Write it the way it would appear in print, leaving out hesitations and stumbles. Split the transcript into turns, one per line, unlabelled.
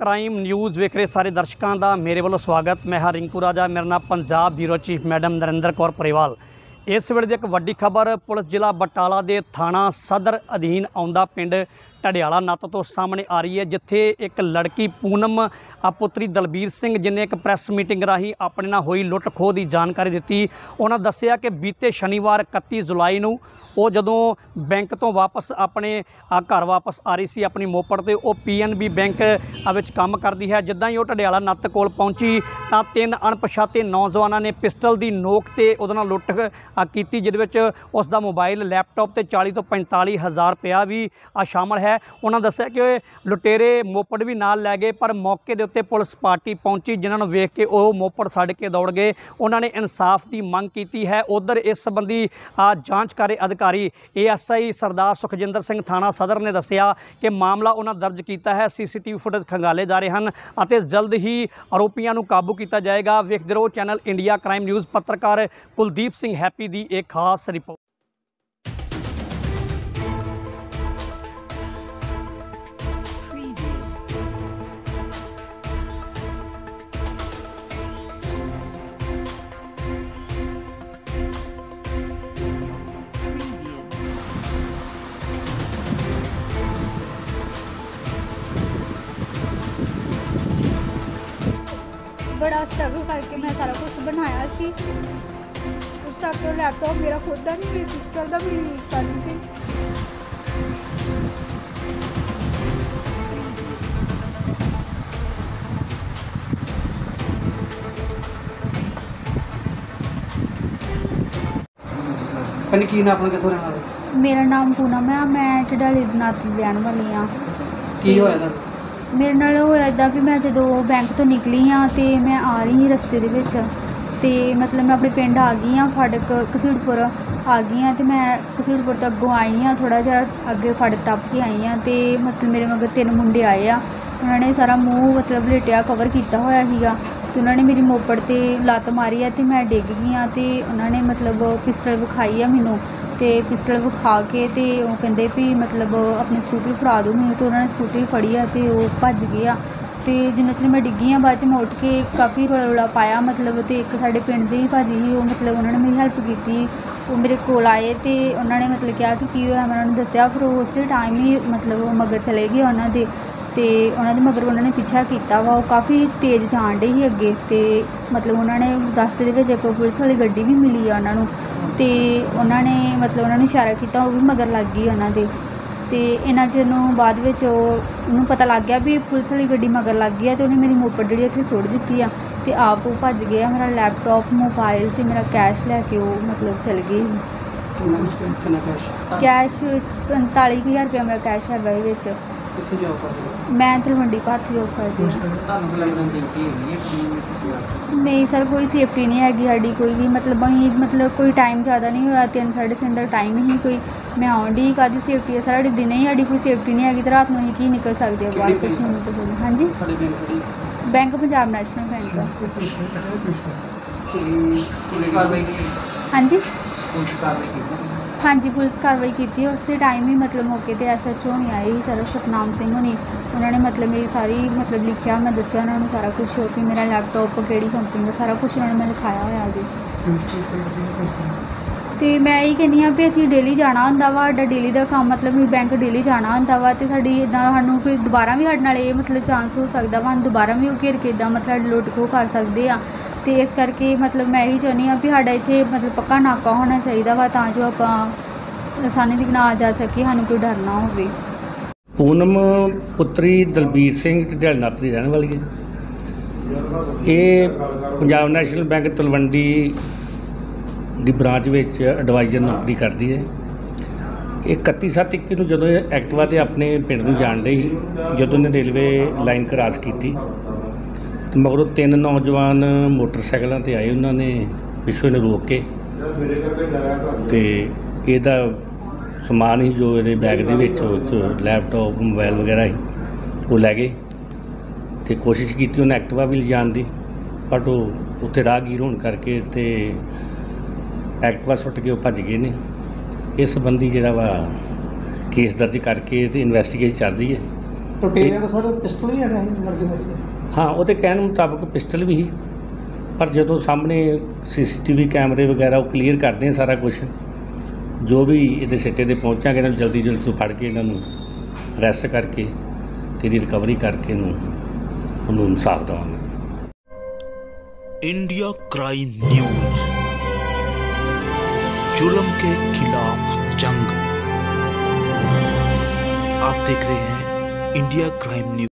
Crime news वेख रहे सारे दर्शकों का मेरे वालों स्वागत। मैं हाँ रिंकू राजा, मेरा नाम Punjab bureau chief madam Narinder Kaur Parewal. इस वेले दी एक वड्डी खबर पुलिस जिला बटाला के थाना सदर अधीन आउंदा पिंड ढडियाला नत्त तो सामने आ रही है, जिथे एक लड़की पूनम पुत्री दलबीर सिंह जिन्हें एक प्रैस मीटिंग राही अपने नाल होई लुट खोह की जानकारी दी। उन्होंने दस्सिया कि बीते शनिवार 31 जुलाई नूं वो जदों बैंक तो वापस अपने घर वापस आ रही सी अपनी मोपड़ ते वो PNB बैंक विच काम करती है। जिद्दां ही वो ढडियाला नत्त कोल पहुंची तां 3 अणपछाते नौजवानों ने पिस्टल की नोक ते उहदे नाल लुट कीती, जिहदे विच उसदा मोबाइल लैपटॉप ते 40 तो 45 हज़ार रुपया भी शामिल है। उन्होंने दस्सिया कि लुटेरे मोपड़ भी नाल लै गए, पर मौके के उत्ते पुलिस पार्टी पहुंची जिन्हां नूं वेख के वो मोपड़ छड्ड के दौड़ गए। उन्होंने इंसाफ की मंग की है। उधर इस संबंधी जांच कर रहे अधिकारी ASI सरदार सुखजिंदर सिंह थाना सदर ने दस्सिया कि मामला उन्होंने दर्ज किया है। CCTV फुटेज खंगाले जा रहे हैं और जल्द ही आरोपियों को काबू किया जाएगा। वेखदे रहो चैनल इंडिया क्राइम न्यूज़। पत्रकार कुलदीप सिंह हैप्पी की एक खास रिपोर्ट।
बड़ा स्ट्रगल करके मैं सारा कुछ बनाया सी। उस तक तो लैपटॉप मेरा खुद का नहीं, मेरी सिस्टर का भी यूज़ करती थी।
की नाम कितों रहने वाले?
मेरा नाम पूनम है, मैं ढडियाले नत्त दी रहने वाली हाँ।
की होया
मेरे नाल होया इदां भी मैं जो बैंक तो निकली हाँ तो मैं आ रही रस्ते दे विच ते मतलब मैं अपने पिंड आ गई हाँ, फाटक घसीटपुर आ गई हाँ तो मैं घसीटपुर तो अगों आई हाँ, थोड़ा जिहा अगे फाटक टप के आई हाँ तो मतलब मेरे मगर 3 मुंडे आए आ। उन्होंने सारा मूँह मतलब लपेटिया कवर किया होया सीगा तो उन्होंने मेरी मोपड़ ते लत्त मारी है तो मैं डिग गई हाँ। तो उन्होंने मतलब पिस्टल विखाई है मैनू तो पिस्टल विखा के तो वो कहते भी मतलब अपनी स्कूटरी फड़ा दो मैनू, तो उन्होंने स्कूटरी फड़ी है तो वो भज गए आ। तो जिन्ना चिर मैं डिग्गी हाँ बाद मैं उठ के काफ़ी रौला पाया मतलब, तो एक साढ़े पिंड दी भाजी ही वो मतलब उन्होंने मेरी हेल्प की। वो मेरे कोल आए तो उन्होंने मतलब कहा कि होया, मैं उन्होंने दस्सिया। फिर उस टाइम ही मतलब मगर चले गए उन्होंने तो उन्होंने मगर उन्होंने पीछा किया वा, वो काफ़ी तेज़ जान डे ही अगे। तो मतलब उन्होंने रस्ते दे विच एक पुलिस वाली गड्डी भी मिली है उन्होंने, तो उन्होंने मतलब उन्होंने इशारा किया, वो भी मगर लग गई उन्होंने। तो इन्ना चिर बाद उन्होंने पता लग गया भी पुलिस वाली गड्डी मगर लग गई है, तो उन्हें मेरी मोपड़ जी उत्थे सुट दी है तो आप वो भज गया। मेरा लैपटॉप मोबाइल तो मेरा कैश लैके वो मतलब चल गए। कैश 45,000 रुपया मेरा कैश है विच। मैं तलवंडी भारत जॉब करती हूँ। नहीं सर कोई सेफ्टी नहीं हैगी साड़ी कोई भी, मतलब अं मतलब कोई टाइम ज़्यादा नहीं होया, 3 साढ़े 3 का टाइम ही कोई मैं आउन डी कादी सेफ्टी है साढ़े दिन ही साड़ी कोई सेफ्टी नहीं हैगी, तो रात में की निकल सकते हैं बाहर कुछ नहीं तो बोलो। हाँ जी बैंक पंजाब नेशनल बैंक। हाँ जी हाँ जी पुलिस कार्रवाई की उस टाइम ही मतलब मौके पर SHO होनी आए ही सर सतनाम सिंह होनी, उन्होंने मतलब मेरी सारी मतलब लिखिया, मैं दस्सिया उन्होंने सारा कुछ कि मेरा लैपटॉप केड़ी कंपनी का सारा कुछ उन्होंने मैं लिखाया होया जी। तो मैं यही कहनी हाँ भी असीं डेली जाना होंदा वा, साडा डेली का काम मतलब भी बैंक डेली जाना होंदा वा, तो साडी इदां सानूं कोई दोबारा भी साडे नाल ये मतलब चांस हो सकदा वा, दोबारा भी वो घेर के इदां मतलब लुट खो कर सकते हैं। तो इस करके मतलब मैं यही चाहनी हाँ भी साडा इत्थे मतलब पक्का नाका होना चाहिए वा, तां जो आपां आसानी तक ना आ जा सके, सानूं कोई डर ना होवे।
पूनम पुत्री दलबीर सिंह ढडियाले नत्त की रहने वाली है। ये पंजाब नैशनल बैंक तलवंडी की ब्रांच में एडवाइजर नौकरी करती है। ये 31/7/21 को जो एक्टिवा से अपने पिंड में जान रही जो ने रेलवे लाइन क्रॉस की तो मगरों 3 नौजवान मोटरसाइकिलों पर आए, उन्होंने पिछों इन्हें रोक के तो यदा समान ही जो ये बैग के लैपटॉप मोबाइल वगैरह ही वो लै गए। तो कोशिश की उन्हें एक्टिवा भी ले जाने की, बट वो उत्थे राहगीर होने करके तो एक्टिवा सुट के भज गए ने। इस संबंधी जोड़ा वा केस दर्ज करके तो इन्वैस्टिगेशन चल रही है।
ਲੁਟੇਰਿਆਂ ਦਾ ਸਰ ਪਿਸਟਲ ਹੀ ਹੈਗਾ ਇਹ ਲੜਕੇ ਦਾ ਸੀ।
ਹਾਂ, ਉਹਦੇ ਕਹਿਣ ਮੁਤਾਬਕ ਪਿਸਟਲ ਵੀ ਸੀ, ਪਰ ਜਦੋਂ ਸਾਹਮਣੇ CCTV ਕੈਮਰੇ ਵਗੈਰਾ ਉਹ ਕਲੀਅਰ ਕਰਦੇ ਆ ਸਾਰਾ ਕੁਝ, ਜੋ ਵੀ ਇਹਦੇ ਸਿੱਟੇ 'ਤੇ ਪਹੁੰਚਾਂਗੇ ਇਹਨਾਂ ਨੂੰ ਜਲਦੀ ਤੋਂ ਫੜ ਕੇ ਇਹਨਾਂ ਨੂੰ ਅਰੈਸਟ ਕਰਕੇ ਤੇ ਇਹਦੀ ਰਿਕਵਰੀ ਕਰਕੇ ਉਹਨੂੰ ਇਨਸਾਫ ਦੇਵਾਂਗੇ।
इंडिया क्राइम न्यूज, जुल्म के खिलाफ जंग। आप देख रहे हैं इंडिया क्राइम न्यूज।